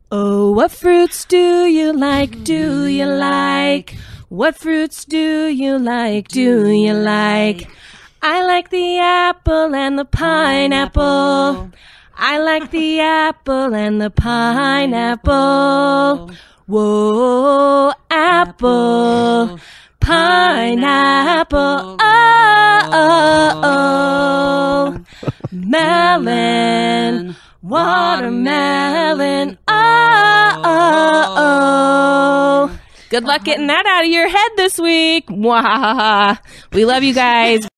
Oh, what fruits do you like? Do you like? What fruits do you like? Do you like? I like the apple and the pineapple. I like the apple and the pineapple. Whoa, apple, pineapple, oh, melon, watermelon, oh. Good luck getting that out of your head this week. Mwah. We love you guys.